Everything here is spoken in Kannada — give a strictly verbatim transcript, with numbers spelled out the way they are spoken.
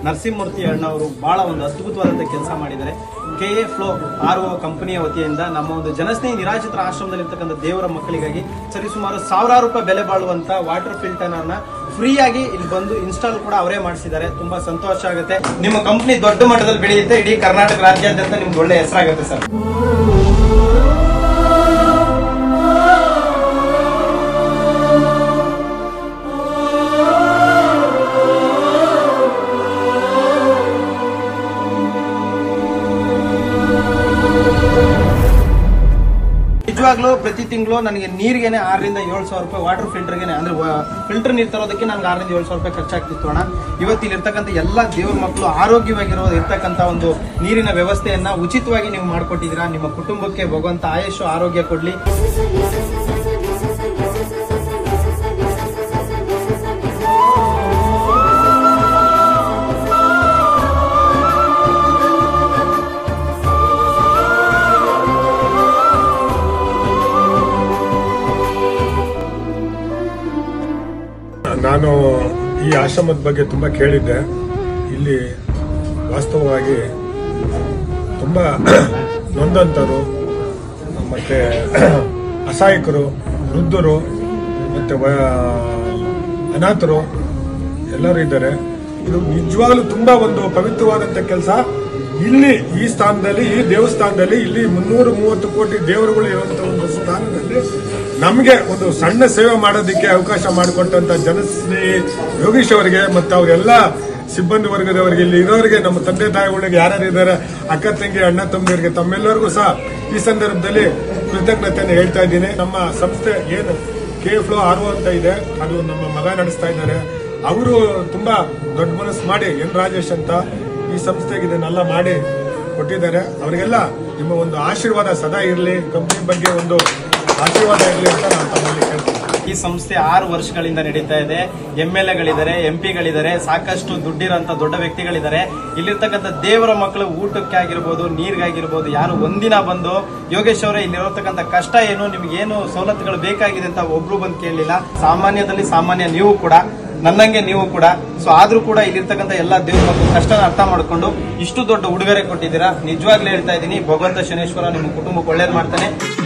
ನರಸಿಂಹಮೂರ್ತಿ ಅಣ್ಣವರು ಬಹಳ ಒಂದು ಅದ್ಭುತವಾದಂತಹ ಕೆಲಸ ಮಾಡಿದ್ದಾರೆ. ಕೆ ಎ ಫ್ಲೋ ಆರ್ ಒ ಕಂಪನಿಯ ವತಿಯಿಂದ ನಮ್ಮ ಒಂದು ಜನಸ್ನೇಹಿ ನಿರಾಶ್ರಿತರ ಆಶ್ರಮದಲ್ಲಿರ್ತಕ್ಕಂಥ ದೇವರ ಮಕ್ಕಳಿಗಾಗಿ ಸರಿಸುಮಾರು ಸಾವಿರಾರು ರೂಪಾಯಿ ಬೆಲೆ ಬಾಳುವಂತ ವಾಟರ್ ಫಿಲ್ಟರ್ ಅನ್ನ ಫ್ರೀಯಾಗಿ ಇಲ್ಲಿ ಬಂದು ಇನ್ಸ್ಟಾಲ್ ಕೂಡ ಅವರೇ ಮಾಡಿಸಿದ್ದಾರೆ. ತುಂಬಾ ಸಂತೋಷ ಆಗುತ್ತೆ. ನಿಮ್ಮ ಕಂಪನಿ ದೊಡ್ಡ ಮಟ್ಟದಲ್ಲಿ ಬೆಳೆಯುತ್ತೆ, ಇಡೀ ಕರ್ನಾಟಕ ರಾಜ್ಯಾದ್ಯಂತ ನಿಮ್ಗೆ ಒಳ್ಳೆ ಹೆಸರಾಗುತ್ತೆ ಸರ್. ನಿಜವಾಗ್ಲೂ ಪ್ರತಿ ತಿಂಗಳು ನನಗೆ ನೀರಿಗೆನೆ ಆರರಿಂದ ಏಳು ಸಾವಿರ ರೂಪಾಯಿ ವಾಟರ್ ಫಿಲ್ಟರ್ಗೆ ಅಂದ್ರೆ ಫಿಲ್ಟರ್ ನೀರು ತರೋದಕ್ಕೆ ನನಗೆ ಆರರಿಂದ ಏಳು ಸಾವಿರ ರೂಪಾಯಿ ಖರ್ಚಾಗ್ತಿತ್ತು ಅಣ್ಣ. ಇವತ್ತು ಇಲ್ಲಿ ಇರ್ತಕ್ಕಂಥ ಎಲ್ಲ ದೇವ್ರ ಮಕ್ಕಳು ಆರೋಗ್ಯವಾಗಿರೋ ಇರ್ತಕ್ಕಂಥ ಒಂದು ನೀರಿನ ವ್ಯವಸ್ಥೆಯನ್ನ ಉಚಿತವಾಗಿ ನೀವು ಮಾಡಿಕೊಟ್ಟಿದ್ದೀರಾ. ನಿಮ್ಮ ಕುಟುಂಬಕ್ಕೆ ಭಗವಂತ ಆಯುಷು ಆರೋಗ್ಯ ಕೊಡ್ಲಿ. ನಾನು ಈ ಆಶ್ರಮದ ಬಗ್ಗೆ ತುಂಬ ಕೇಳಿದ್ದೆ. ಇಲ್ಲಿ ವಾಸ್ತವವಾಗಿ ತುಂಬ ನೊಂದಂತರು ಮತ್ತು ಅಸಹಾಯಕರು, ವೃದ್ಧರು ಮತ್ತು ಅನಾಥರು ಎಲ್ಲರೂ ಇದ್ದಾರೆ. ಇದು ನಿಜವಾಗ್ಲೂ ತುಂಬ ಒಂದು ಪವಿತ್ರವಾದಂಥ ಕೆಲಸ. ಇಲ್ಲಿ ಈ ಸ್ಥಾನದಲ್ಲಿ, ಈ ದೇವಸ್ಥಾನದಲ್ಲಿ, ಇಲ್ಲಿ ಮುನ್ನೂರ ಮೂವತ್ತು ಕೋಟಿ ದೇವರುಗಳು ಇರುವಂತ ಒಂದು ಸ್ಥಾನದಲ್ಲಿ ನಮಗೆ ಒಂದು ಸಣ್ಣ ಸೇವೆ ಮಾಡೋದಕ್ಕೆ ಅವಕಾಶ ಮಾಡಿಕೊಟ್ಟಂತ ಜನಸ್ನೇಹಿ ಯೋಗೀಶ್ ಅವರಿಗೆ ಮತ್ತು ಅವರೆಲ್ಲ ಸಿಬ್ಬಂದಿ ವರ್ಗದವರಿಗೆ, ಇಲ್ಲಿ ಇರೋರಿಗೆ, ನಮ್ಮ ತಂದೆ ತಾಯಿಗಳಿಗೆ ಯಾರ್ಯಾರು ಇದ್ದಾರೆ, ಅಕ್ಕ ತಂಗಿ ಅಣ್ಣ ತಮ್ಮರಿಗೆ, ತಮ್ಮೆಲ್ಲರಿಗೂ ಸಹ ಈ ಸಂದರ್ಭದಲ್ಲಿ ಕೃತಜ್ಞತೆಯನ್ನು ಹೇಳ್ತಾ ಇದ್ದೀನಿ. ನಮ್ಮ ಸಂಸ್ಥೆ ಏನು ಕೆ ಫ್ಲೋ ಆರ್ ಒ ಅಂತ ಇದೆ, ಅದು ನಮ್ಮ ಮಗ ನಡೆಸ್ತಾ ಇದ್ದಾರೆ. ಅವರು ತುಂಬಾ ದೊಡ್ಡ ಮನಸ್ಸು ಮಾಡಿ ಎನ್ ರಾಜೇಶ್ ಅಂತ ಈ ಸಂಸ್ಥೆಗೆ ಇದನ್ನೆಲ್ಲ ಮಾಡಿ ಕೊಟ್ಟಿದ್ದಾರೆ. ಅವರಿಗೆಲ್ಲ ನಿಮ್ಮ ಒಂದು ಆಶೀರ್ವಾದ ಸದಾ ಇರಲಿ, ಕಂಪನಿ ಬಗ್ಗೆ ಒಂದು ಆಶೀರ್ವಾದ ಇರಲಿ ಅಂತ ನಾನು ತಮ್ಮಲ್ಲಿ ಕೇಳ್ತೀನಿ. ಈ ಸಂಸ್ಥೆ ಆರು ವರ್ಷಗಳಿಂದ ನಡೀತಾ ಇದೆ. ಎಂ ಎಲ್ ಎಗಳಿದ್ದಾರೆ, ಎಂ ಪಿಗಳಿದ್ದಾರೆ, ಸಾಕಷ್ಟು ದುಡ್ಡಿರೋಂಥ ದೊಡ್ಡ ವ್ಯಕ್ತಿಗಳಿದ್ದಾರೆ. ಇಲ್ಲಿರ್ತಕ್ಕಂಥ ದೇವರ ಮಕ್ಕಳು ಊಟಕ್ಕೆ ಆಗಿರ್ಬೋದು, ನೀರಿಗಾಗಿರ್ಬೋದು, ಯಾರು ಒಂದಿನ ಬಂದು ಯೋಗೇಶ್ ಅವರೇ ಇಲ್ಲಿರತಕ್ಕಂಥ ಕಷ್ಟ ಏನು, ನಿಮ್ಗೆ ಏನು ಸವಲತ್ತುಗಳು ಬೇಕಾಗಿದೆ ಅಂತ ಒಬ್ರು ಬಂದು ಕೇಳಲಿಲ್ಲ. ಸಾಮಾನ್ಯದಲ್ಲಿ ಸಾಮಾನ್ಯ ನೀವು ಕೂಡ, ನನ್ನಂಗೆ ನೀವು ಕೂಡ. ಸೊ ಆದ್ರೂ ಕೂಡ ಇಲ್ಲಿರ್ತಕ್ಕಂಥ ಎಲ್ಲಾ ದೇವ್ರ ಮಕ್ಕಳು ಕಷ್ಟನ ಅರ್ಥ ಮಾಡ್ಕೊಂಡು ಇಷ್ಟು ದೊಡ್ಡ ಉಡುಗೊರೆ ಕೊಟ್ಟಿದ್ದೀರಾ. ನಿಜವಾಗ್ಲೂ ಹೇಳ್ತಾ ಇದ್ದೀನಿ, ಭಗವಂತ ಶನೇಶ್ವರ ನಿಮ್ಮ ಕುಟುಂಬಕ್ಕೆ ಒಳ್ಳೇದು ಮಾಡ್ತಾನೆ.